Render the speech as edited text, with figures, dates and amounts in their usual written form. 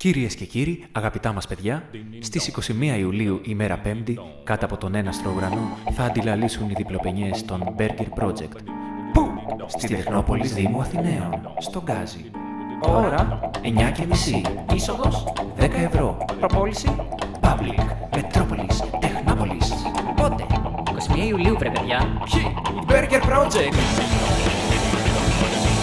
Κυρίες και κύριοι, αγαπητά μας παιδιά, στις 21 Ιουλίου, ημέρα Πέμπτη, κάτω από τον έναστρο ουρανό, θα αντιλαλήσουν οι διπλοπενιές των Burger Project. Πού? Στη Τεχνόπολης Δήμου Αθηναίων, στο Γκάζι. Ώρα 9:30. Είσοδος 10 ευρώ. Προπόληση Public, Μετρόπολης, Τεχνόπολης. Πότε? 21 Ιουλίου, βρε παιδιά. Ποιοι? Burger Project!